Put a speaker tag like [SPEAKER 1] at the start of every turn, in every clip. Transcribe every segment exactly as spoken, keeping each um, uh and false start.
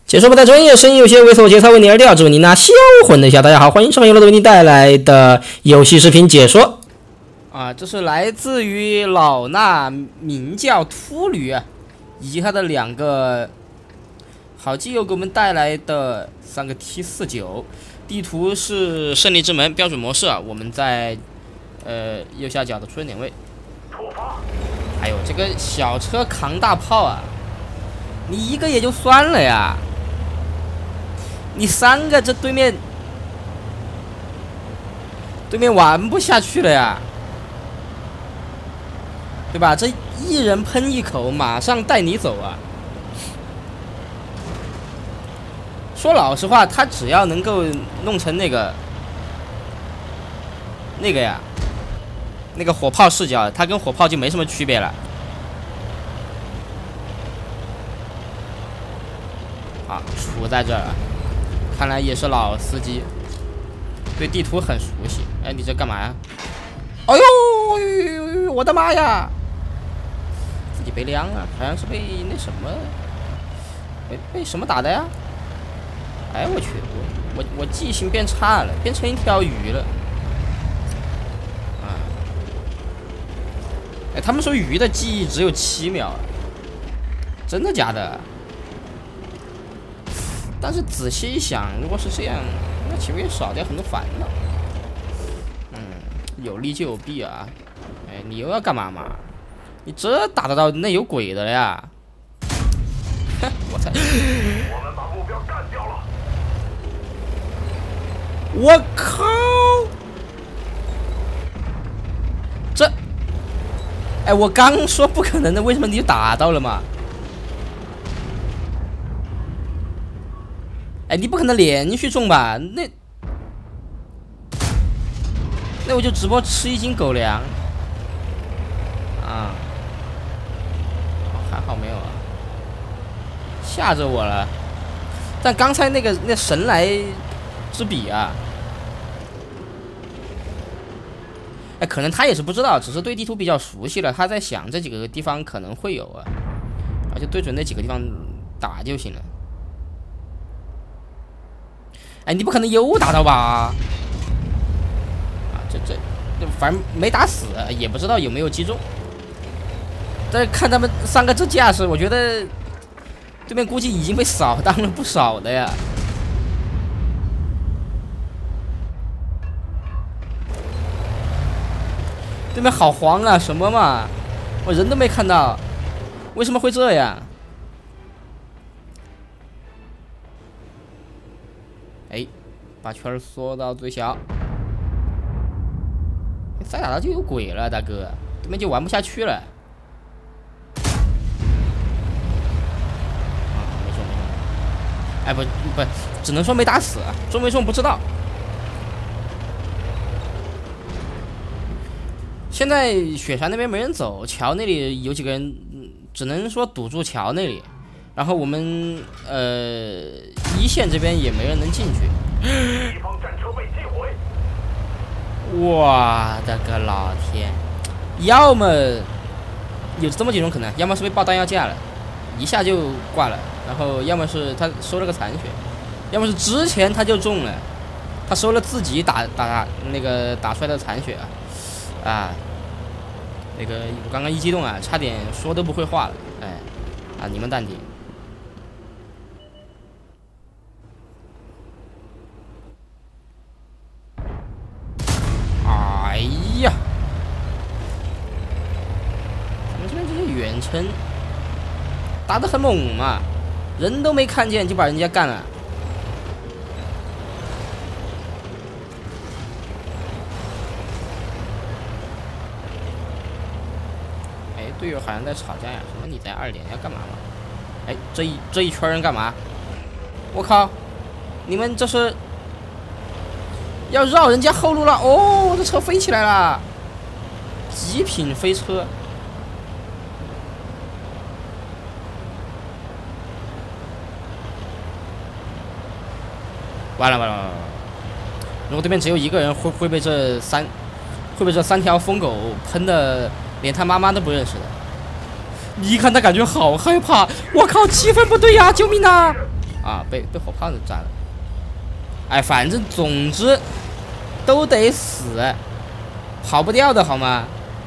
[SPEAKER 1] 解说不太专业，声音有些猥琐，节操为你而调，祝你那销魂的一下。大家好，欢迎收看由乐为你带来的游戏视频解说。啊，这是来自于老衲名叫秃驴啊，以及他的两个好基友给我们带来的三个 T 四九，地图是胜利之门标准模式啊，我们在呃右下角的出生点位。还有这个小车扛大炮啊，你一个也就算了呀。 你三个，这对面对面玩不下去了呀，对吧？这一人喷一口，马上带你走啊！说老实话，他只要能够弄成那个那个呀，那个火炮视角，他跟火炮就没什么区别了。啊，杵在这儿了。 看来也是老司机，对地图很熟悉。哎，你这干嘛呀？哎呦，我的妈呀！自己被亮了，好像是被那什么，被被什么打的呀？哎，我去，我我我记性变差了，变成一条鱼了。啊！哎，他们说鱼的记忆只有七秒，真的假的？ 但是仔细一想，如果是这样，那岂不也少掉很多烦恼？嗯，有利就有弊啊！哎，你又要干嘛嘛？你这打得到，那有鬼的呀！哼，我操！我们把目标干掉了！我靠！这……哎，我刚说不可能的，为什么你就打到了嘛？ 哎，你不可能连续中吧？那那我就直播吃一斤狗粮啊！还好没有啊，吓着我了。但刚才那个那神来之笔啊，哎，可能他也是不知道，只是对地图比较熟悉了。他在想这几个地方可能会有啊，而且对准那几个地方打就行了。 哎，你不可能又打到吧？啊，这这这，反正没打死，也不知道有没有击中。但是看他们三个这架势，我觉得对面估计已经被扫荡了不少的呀。对面好慌啊，什么嘛？我人都没看到，为什么会这样？ 哎，把圈缩到最小。再打到就有鬼了，大哥，对面就玩不下去了。啊，没中，没中。哎，不不，只能说没打死，中没中不知道。现在雪山那边没人走，桥那里有几个人，只能说堵住桥那里。 然后我们呃一线这边也没人能进去。敌方战车被击毁！我的个老天！要么有这么几种可能，要么是被爆弹药架了，一下就挂了；然后要么是他收了个残血，要么是之前他就中了，他收了自己打打那个打出来的残血啊啊！那个我刚刚一激动啊，差点说都不会话了，哎啊，你们淡定。 哎呀，咱们这边这些远程打得很猛嘛，人都没看见就把人家干了。哎，队友好像在吵架呀，什么你在二连要干嘛嘛？哎，这一这一圈人干嘛？我靠，你们这是？ 要绕人家后路了哦！这车飞起来了，极品飞车。完了完了完了！如果对面只有一个人，会会被这三会被这三条疯狗喷的连他妈妈都不认识的。你一看他感觉好害怕，我靠，气氛不对呀，救命啊！ 啊，被被火炮子炸了。哎，反正总之都得死，跑不掉的好吗？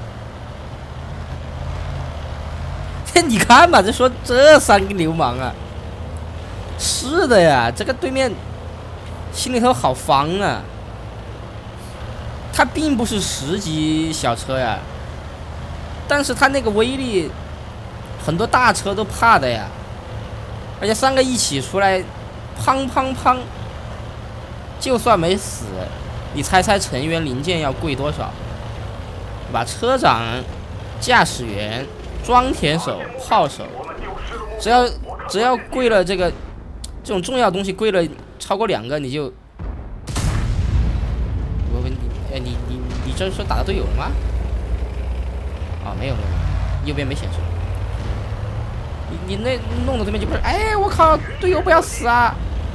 [SPEAKER 1] 你看吧，这说这三个流氓啊，是的呀，这个对面心里头好慌啊。他并不是十级小车呀，但是他那个威力，很多大车都怕的呀。而且三个一起出来，砰砰砰，就算没死，你猜猜成员零件要贵多少？对吧？车长、驾驶员、装填手、炮手，只要只要贵了这个这种重要东西贵了超过两个，你就我问你，哎，你你你这是打到队友了吗？哦，没有没有，右边没显示。你你那弄的对面就不是，哎，我靠，队友不要死啊！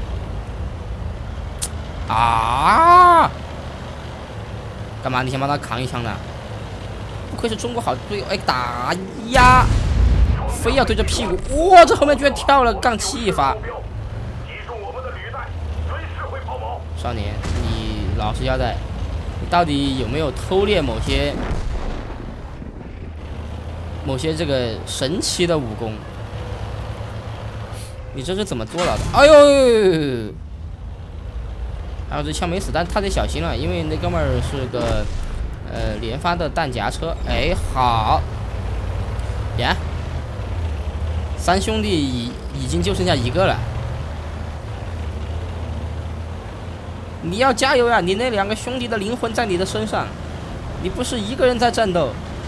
[SPEAKER 1] 啊！干嘛？你想帮他扛一枪的？不愧是中国好队友，哎，打压，非要对着屁股，哇！这后面居然跳了杠七一发。少年，你老实交代，你到底有没有偷练某些某些这个神奇的武功？你这是怎么做到的？哎呦！还有这枪没死，但他得小心了，因为那哥们儿是个呃连发的弹夹车。哎，好，呀，三兄弟已已经就剩下一个了。你要加油呀！你那两个兄弟的灵魂在你的身上，你不是一个人在战斗。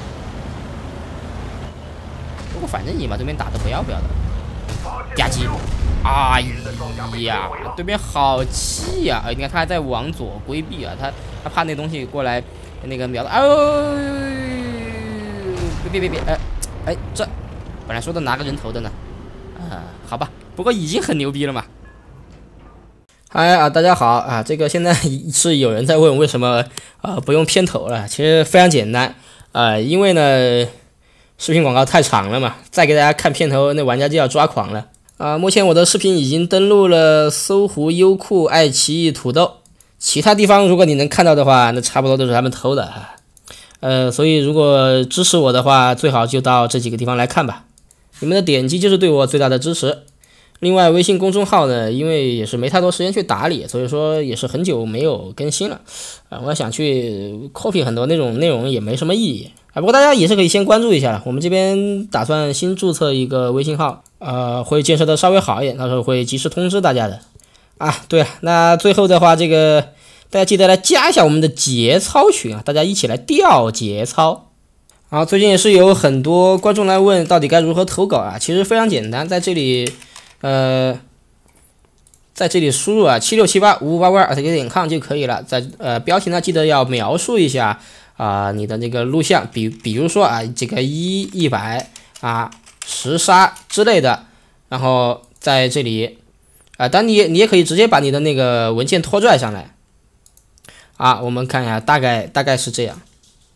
[SPEAKER 1] 不过反正你把对面打的不要不要的。吧唧！哎呀，对面好气呀！哎，你看他还在往左规避啊，他他怕那东西过来那个瞄到。哦，别别别别！哎哎，这本来说的拿个人头的呢。啊，好吧，不过已经很牛逼了嘛。嗨啊，大家好啊！这个现在是有人在问为什么啊不用片头了？其实非常简单啊，因为呢视频广告太长了嘛，再给大家看片头，那玩家就要抓狂了。啊，目前我的视频已经登录了搜狐、优酷、爱奇艺、土豆，其他地方如果你能看到的话，那差不多都是他们偷的。呃，所以如果支持我的话，最好就到这几个地方来看吧。你们的点击就是对我最大的支持。另外，微信公众号呢，因为也是没太多时间去打理，所以说也是很久没有更新了。啊，我想去 copy 很多那种内容也没什么意义。啊，不过大家也是可以先关注一下，我们这边打算新注册一个微信号，呃，会建设的稍微好一点，到时候会及时通知大家的。啊，对了，那最后的话，这个大家记得来加一下我们的节操群啊，大家一起来调节操。啊，最近也是有很多观众来问到底该如何投稿啊，其实非常简单，在这里，呃。在这里输入啊七六七八五五八八 at 点 com 就可以了。在呃标题呢，记得要描述一下啊、呃、你的这个录像，比比如说啊这个一一百啊十杀之类的，然后在这里啊，当然你你也可以直接把你的那个文件拖拽上来啊。我们看一下，大概大概是这样。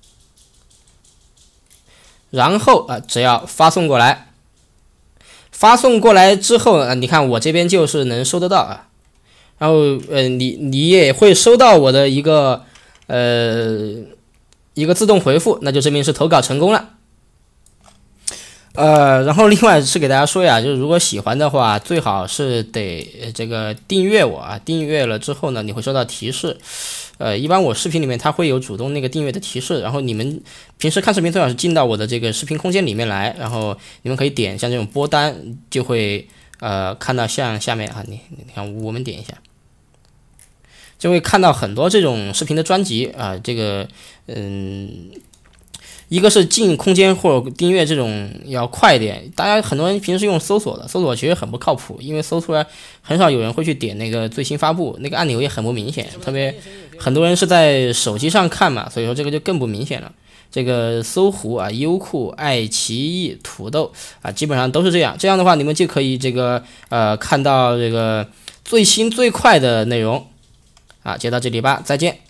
[SPEAKER 1] 然后啊，只要发送过来。发送过来之后，呃，你看我这边就是能收得到啊，然后呃，你你也会收到我的一个呃一个自动回复，那就证明是投稿成功了。呃，然后另外是给大家说呀，就是如果喜欢的话，最好是得这个订阅我啊，订阅了之后呢，你会收到提示。呃，一般我视频里面它会有主动那个订阅的提示，然后你们平时看视频最好是进到我的这个视频空间里面来，然后你们可以点像这种播单，就会呃看到像下面啊，你你看我们点一下，就会看到很多这种视频的专辑啊，这个嗯。一个是进空间或者订阅这种要快一点，大家很多人平时用搜索的，搜索其实很不靠谱，因为搜出来很少有人会去点那个最新发布，那个按钮也很不明显，特别很多人是在手机上看嘛，所以说这个就更不明显了。这个搜狐啊、优酷、爱奇艺、土豆啊，基本上都是这样。这样的话，你们就可以这个呃看到这个最新最快的内容啊。就到这里吧，再见。